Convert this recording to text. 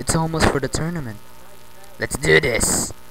It's almost for the tournament. Let's do this!